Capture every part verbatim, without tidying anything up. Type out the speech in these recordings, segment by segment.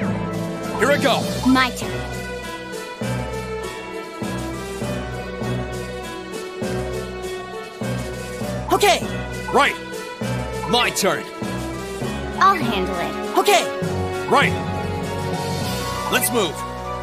Here I go. My turn. Okay. Right. My turn. I'll handle it. Okay. Right. Let's move.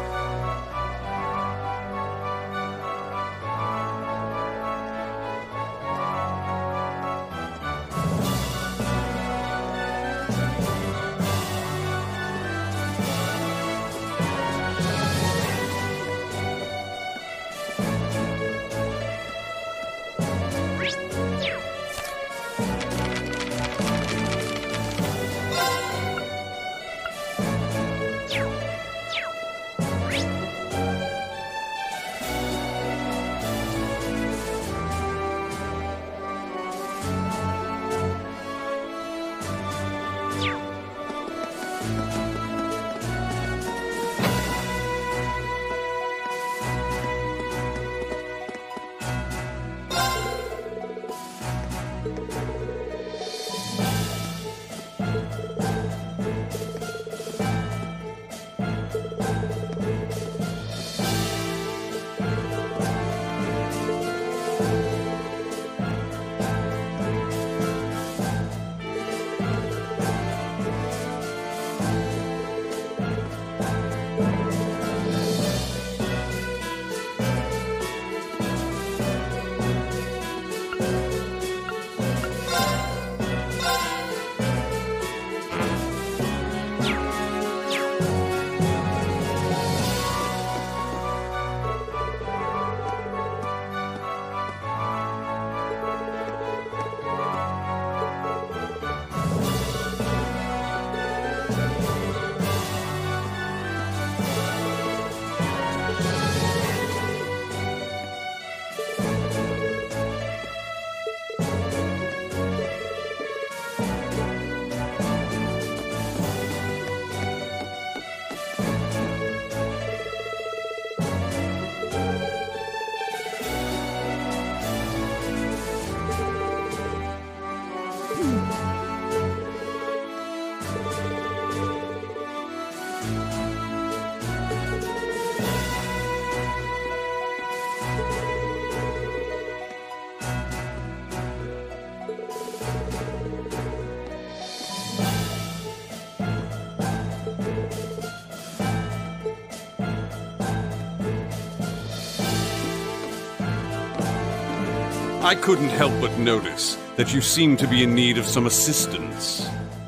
I couldn't help but notice that you seem to be in need of some assistance.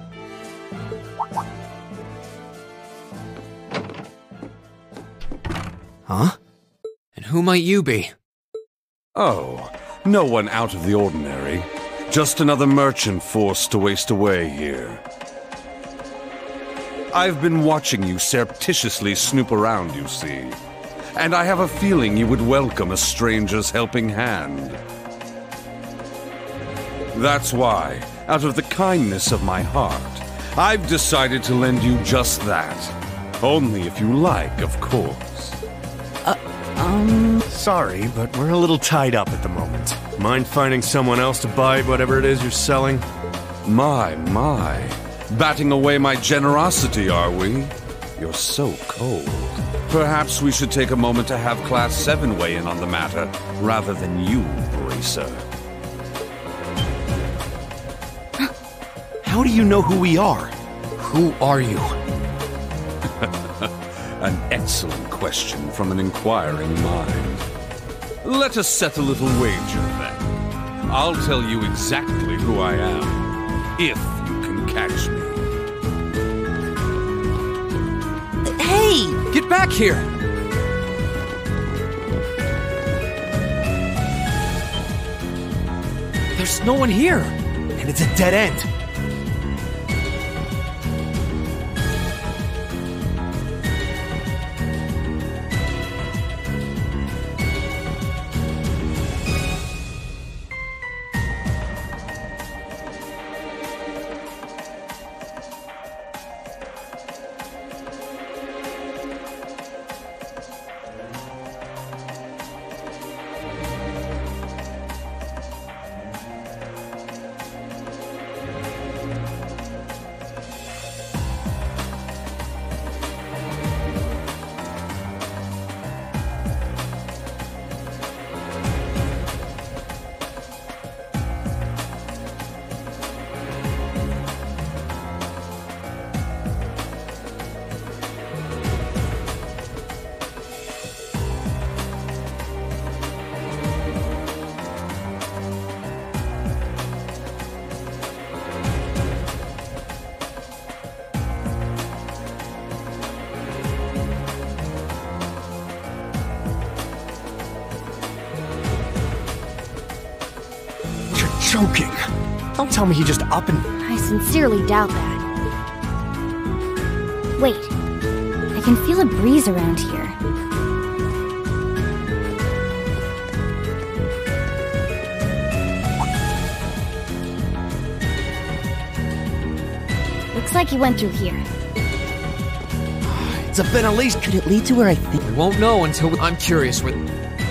Huh? And who might you be? Oh, no one out of the ordinary. Just another merchant forced to waste away here. I've been watching you surreptitiously snoop around, you see. And I have a feeling you would welcome a stranger's helping hand. That's why, out of the kindness of my heart, I've decided to lend you just that. Only if you like, of course. Uh, um... Sorry, but we're a little tied up at the moment. Mind finding someone else to buy whatever it is you're selling? My, my. Batting away my generosity, are we? You're so cold. Perhaps we should take a moment to have Class seven weigh in on the matter, rather than you, Bracer. How do you know who we are? Who are you? An excellent question from an inquiring mind. Let us set a little wager, then. I'll tell you exactly who I am, if you can catch me. Hey! Get back here! There's no one here! And it's a dead end. choking. Don't tell me he just up and... I sincerely doubt that. Wait. I can feel a breeze around here. Looks like he went through here. It's a been at least... Could it lead to where I think? We won't know until we I'm curious with...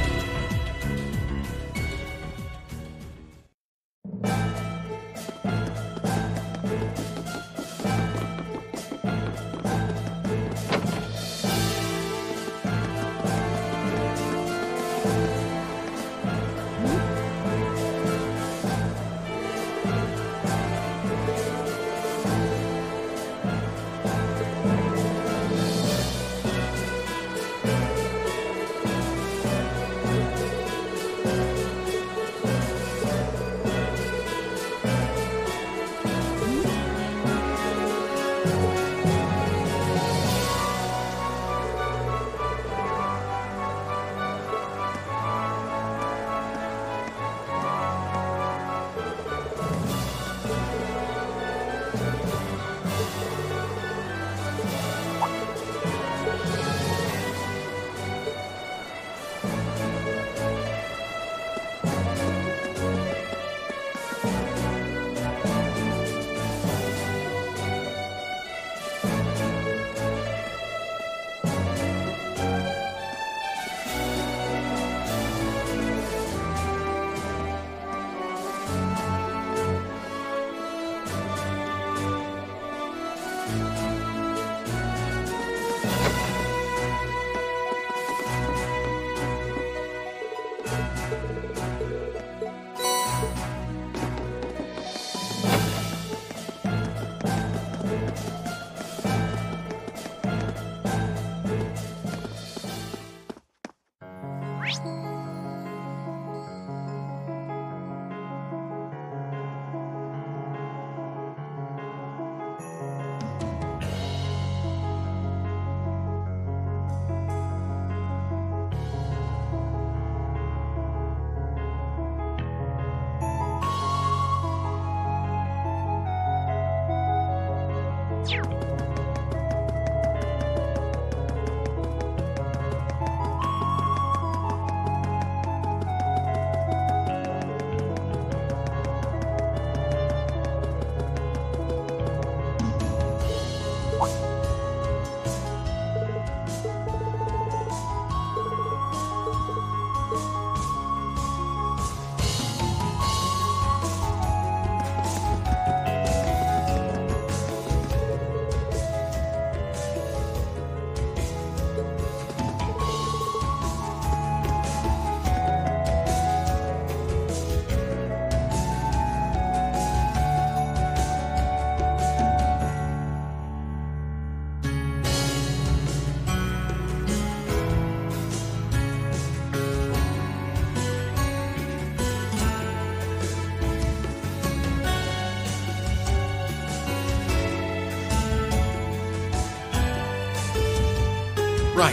Right.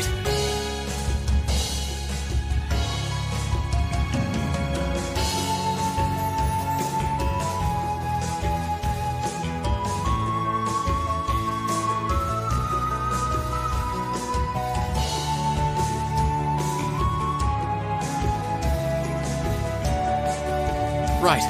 Right.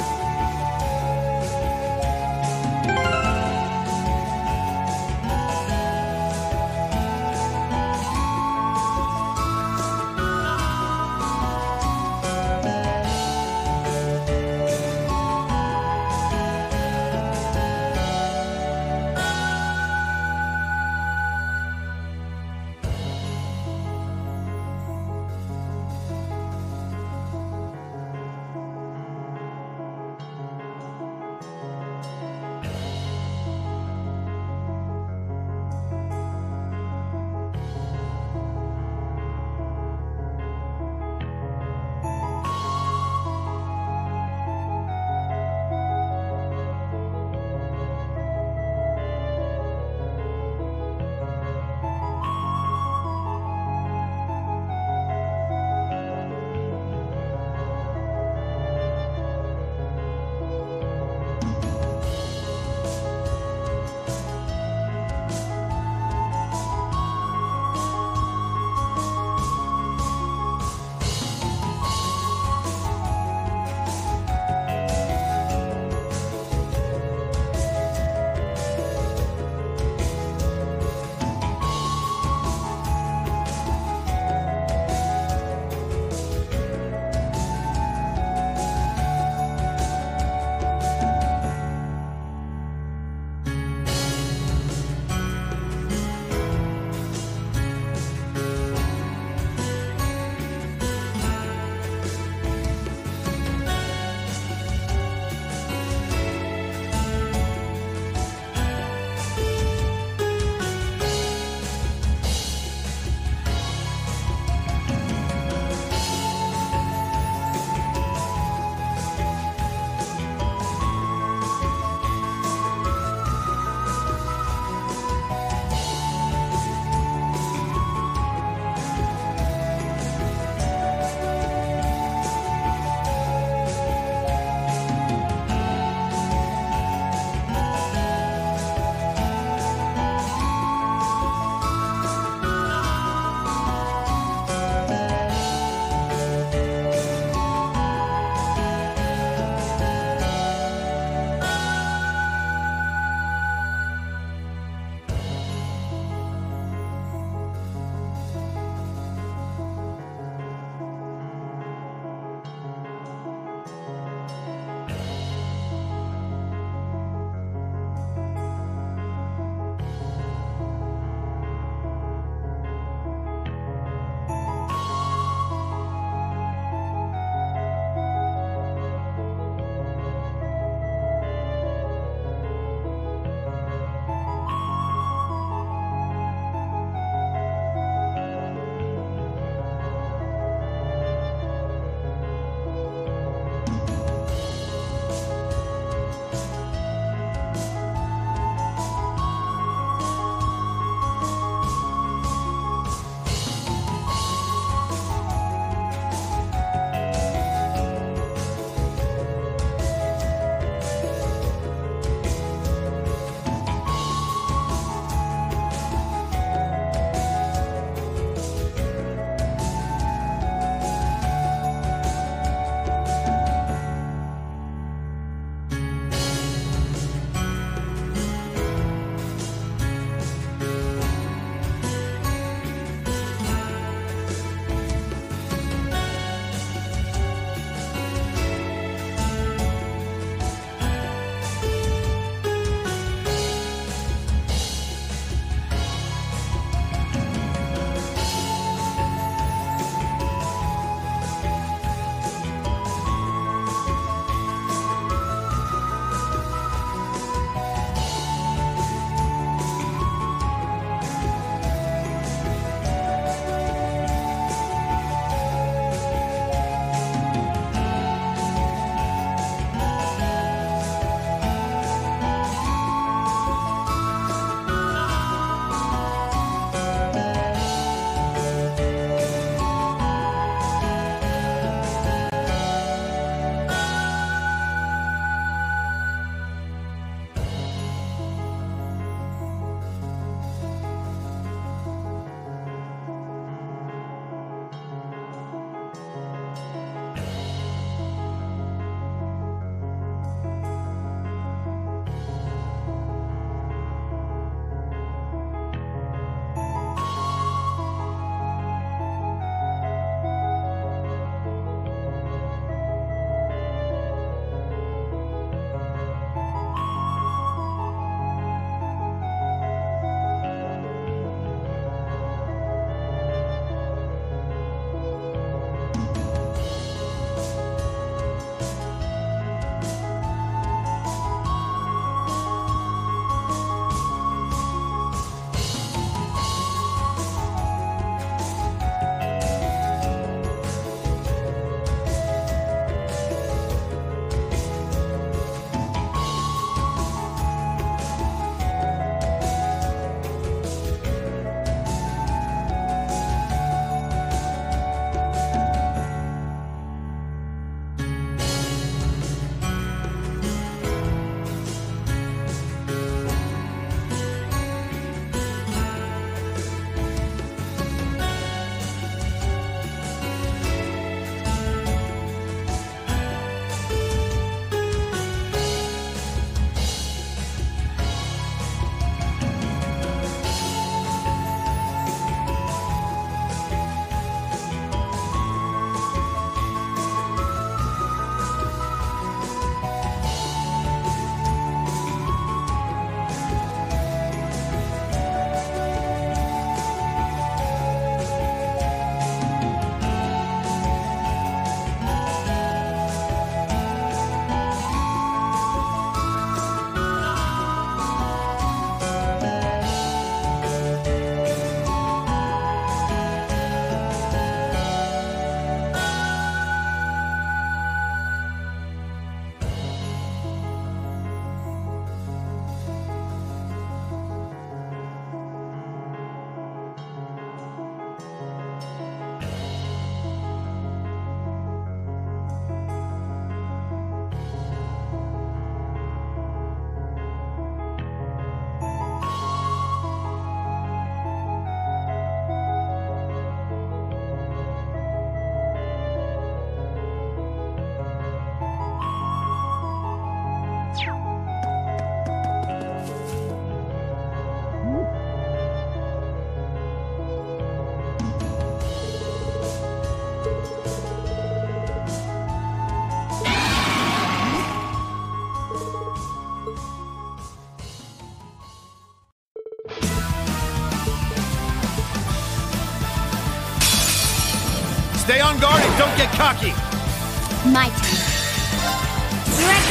Stay on guard and don't get cocky! My turn. Here I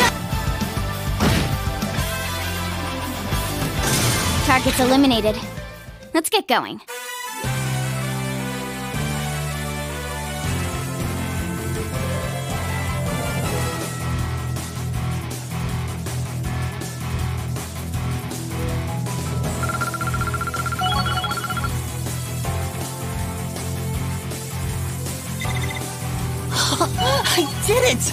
go! Target's eliminated. Let's get going. I did it!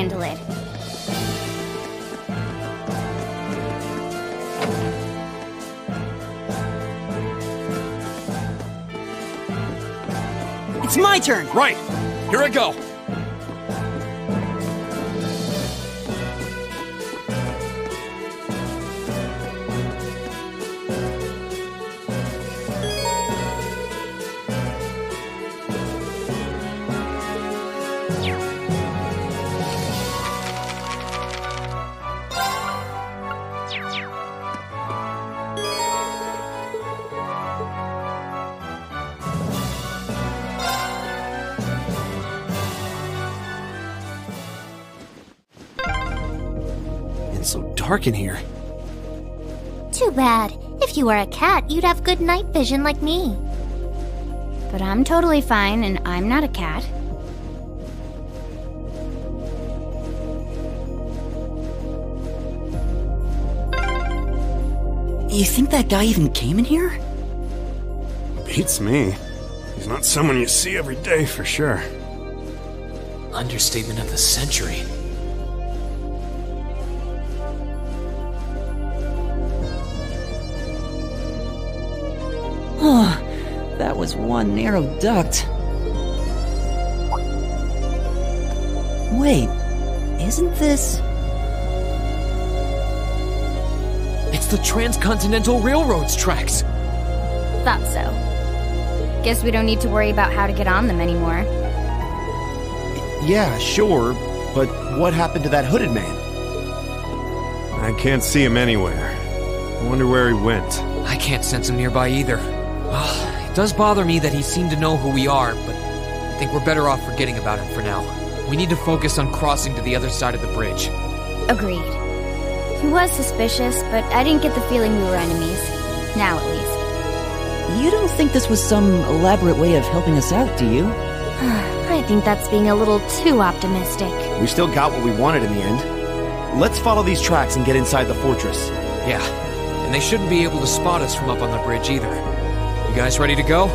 handle it. It's my turn! Right! Here I go! It's so dark in here. Too bad. If you were a cat, you'd have good night vision like me. But I'm totally fine, and I'm not a cat. You think that guy even came in here? Beats me. He's not someone you see every day for sure. Understatement of the century. That was one narrow duct. Wait, isn't this... It's the Transcontinental Railroad's tracks! Thought so. Guess we don't need to worry about how to get on them anymore. Yeah, sure, but what happened to that hooded man? I can't see him anywhere. I wonder where he went. I can't sense him nearby either. Well, it does bother me that he seemed to know who we are, but I think we're better off forgetting about him for now. We need to focus on crossing to the other side of the bridge. Agreed. He was suspicious, but I didn't get the feeling we were enemies. Now, at least. You don't think this was some elaborate way of helping us out, do you? I think that's being a little too optimistic. We still got what we wanted in the end. Let's follow these tracks and get inside the fortress. Yeah, and they shouldn't be able to spot us from up on the bridge either. You guys ready to go?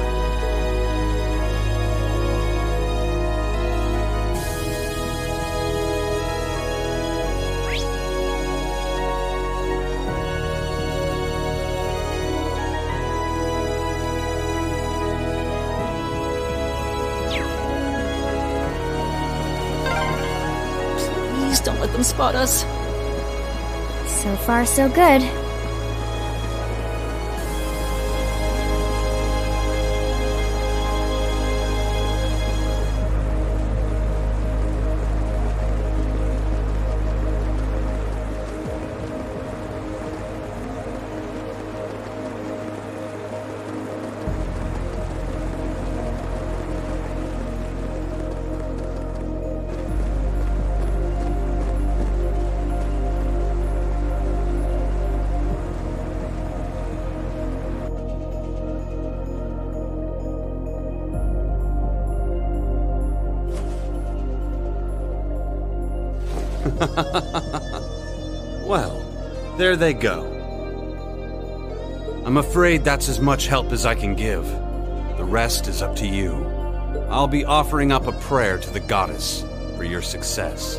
Please don't let them spot us. So far, so good. Well, there they go. I'm afraid that's as much help as I can give. The rest is up to you. I'll be offering up a prayer to the goddess for your success.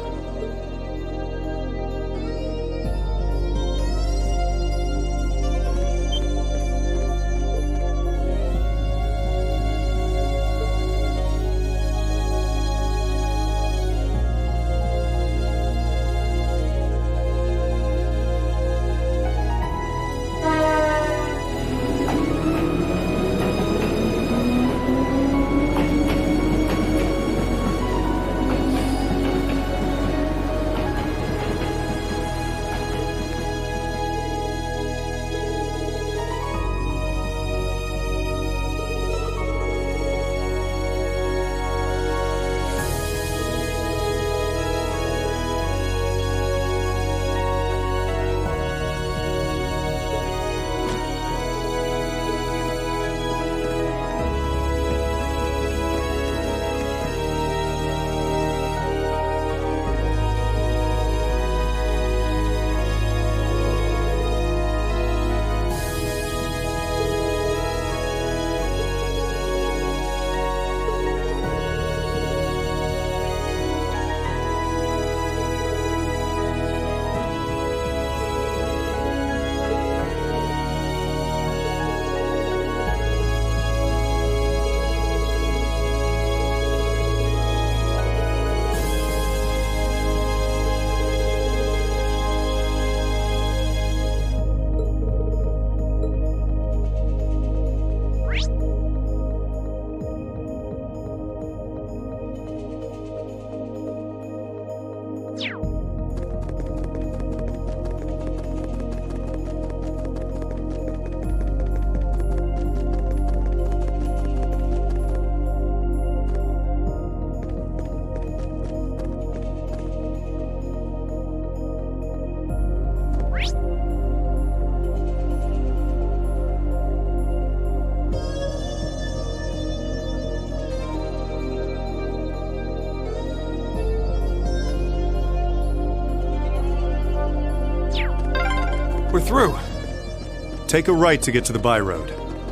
We're through. Take a right to get to the by road.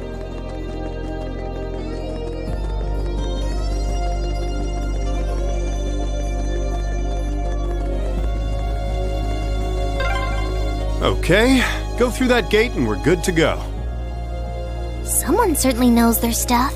Okay, go through that gate and we're good to go. Someone certainly knows their stuff.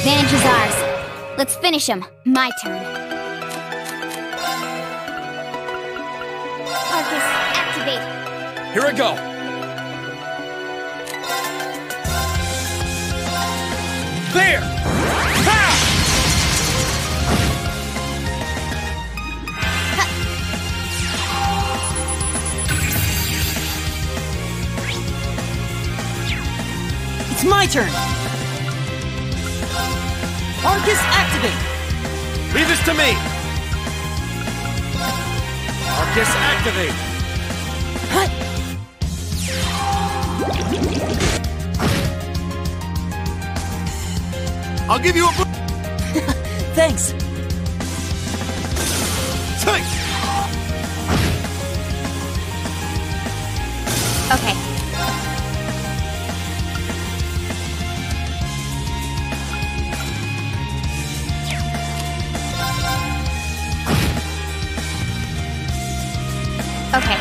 advantage is ours. Let's finish him. My turn. Arcus, activate. Here I go! There! Ha! It's my turn! Arcus, activate! Leave this to me! Arcus, activate! Hut! I'll give you a... Thanks! Take! Okay. Okay.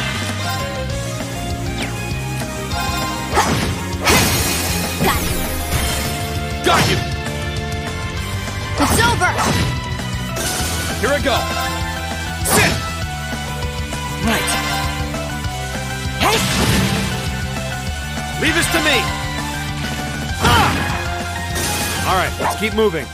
Got it. Got you! It's over! Here I go! Sit! Right. Hey! Leave this to me! Ah! All right, let's keep moving.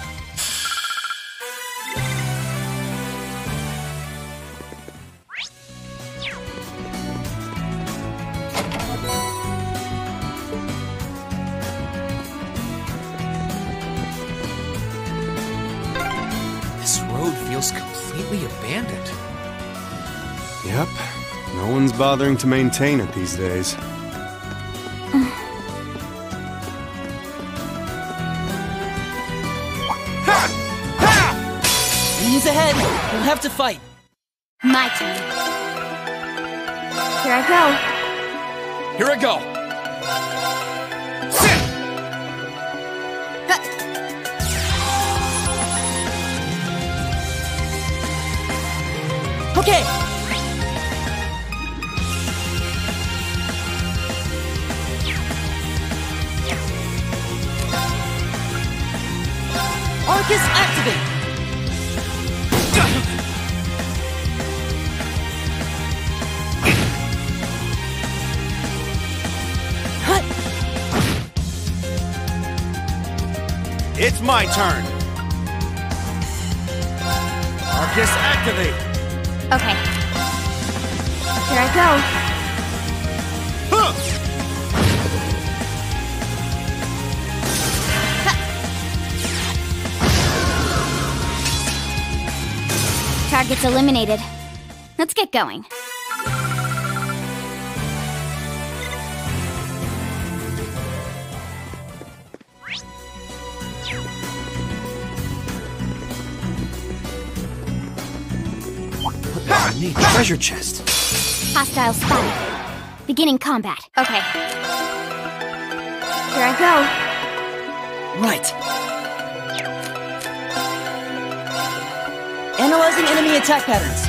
This road feels completely abandoned. Yep. No one's bothering to maintain it these days. Ease ahead! We'll have to fight! My turn. Here I go. Here I go! Sit! Okay! Arcus, activate! Hut! It's my turn. Arcus, activate. Okay. Here I go. Huh! Target's eliminated. Let's get going. I need treasure chest. Hostile spotted. Beginning combat. Okay. Here I go. Right. Analyzing enemy attack patterns.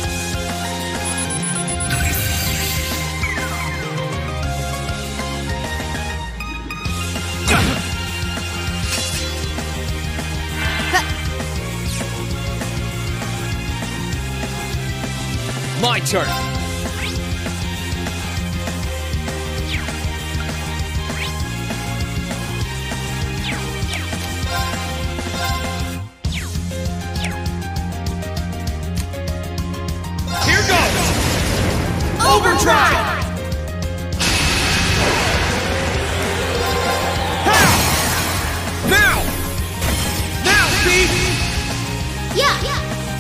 My turn! Here goes! Overdrive! How? Now! Now, Pete! Yeah! yeah.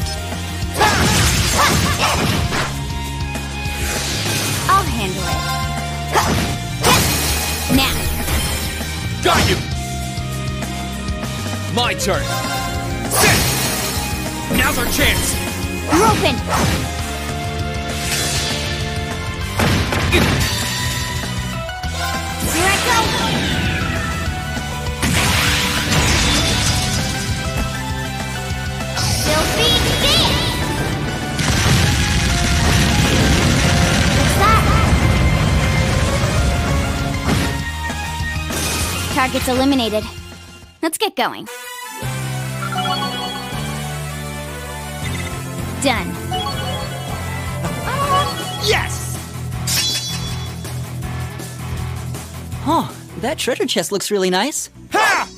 I'll handle it. Now. Got you! My turn! Sit! Now's our chance! You're open! Here I go! Filthy Dance! What's that? Target's eliminated. Let's get going. done. Yes! Huh, that treasure chest looks really nice. Ha!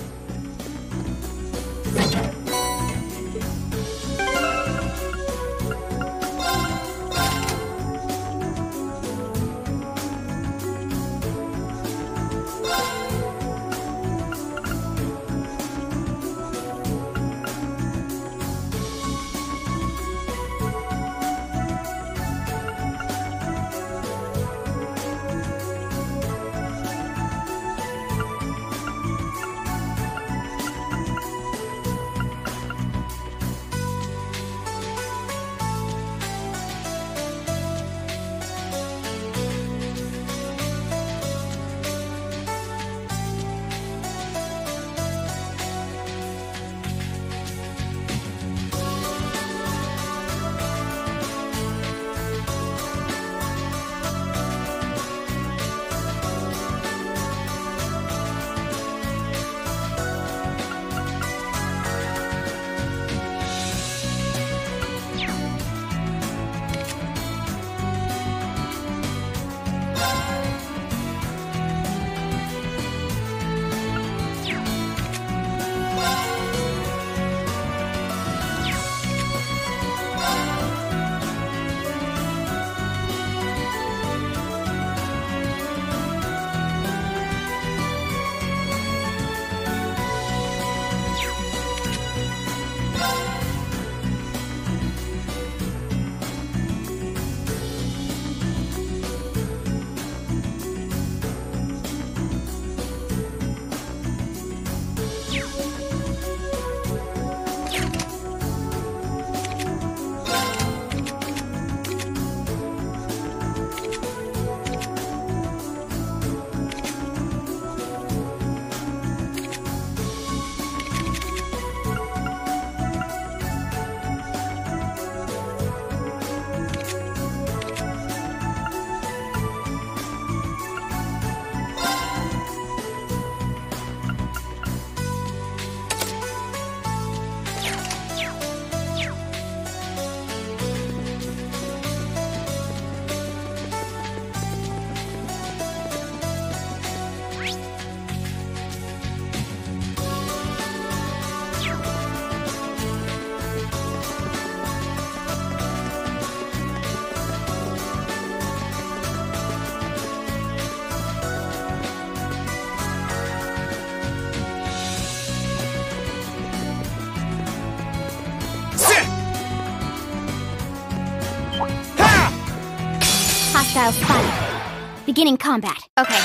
Hostile spotted. Beginning combat. Okay.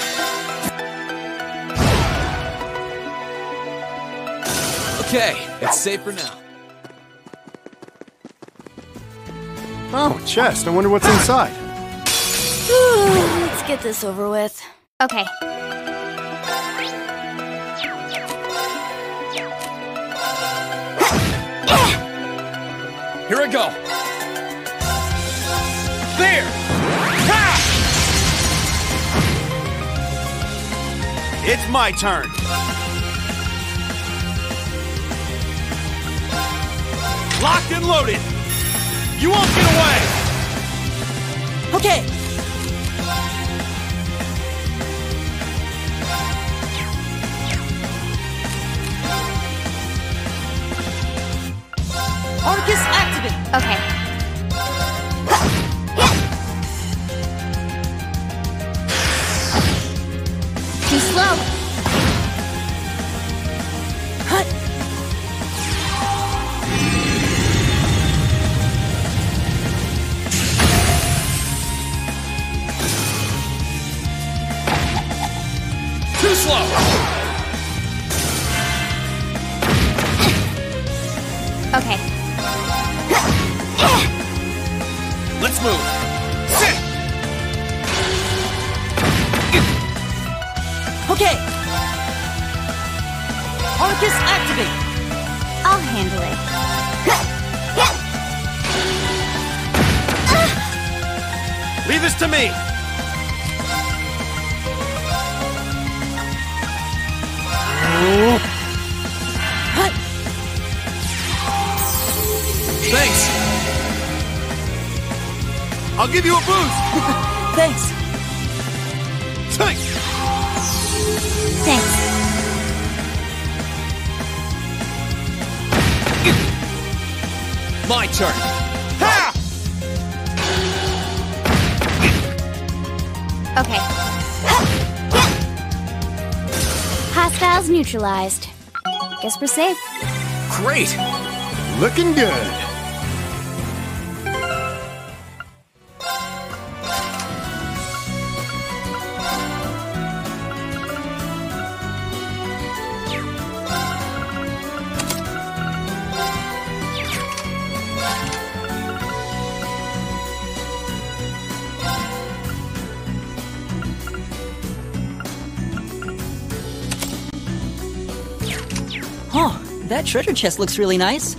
Okay, it's safe for now. Oh, chest. I wonder what's inside. Let's get this over with. Okay. Here I go. There! Ha! It's my turn. Locked and loaded. You won't get away. Okay. Arcus activate. Okay. Too slow. Hut. Too slow. Okay. Let's move. Sit. Okay. Arcus activate. I'll handle it. Leave this to me. Hut. Thanks. I'll give you a boost! Thanks. Tight! Thanks. My turn. Ha! Okay. Hostiles neutralized. Guess we're safe. Great. Looking good. Huh, that treasure chest looks really nice.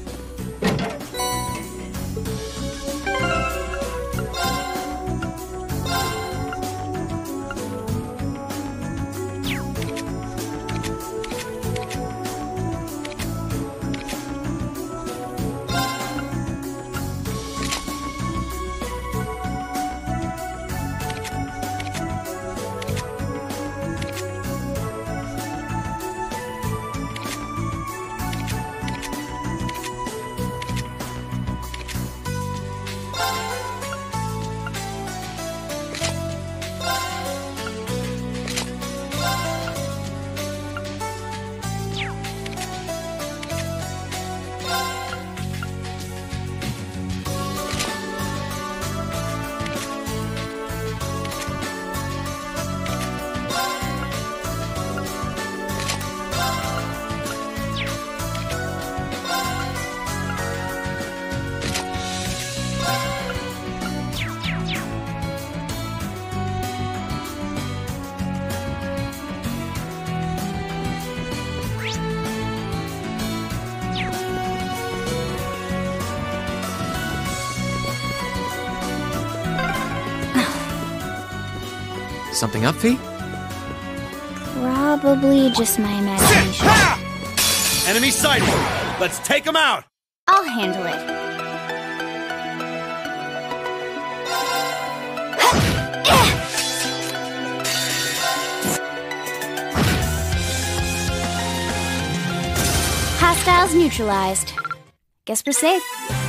Something up, Fee? Probably just my imagination. Ha! Enemy sighted! Let's take them out! I'll handle it. Hostiles neutralized. Guess we're safe.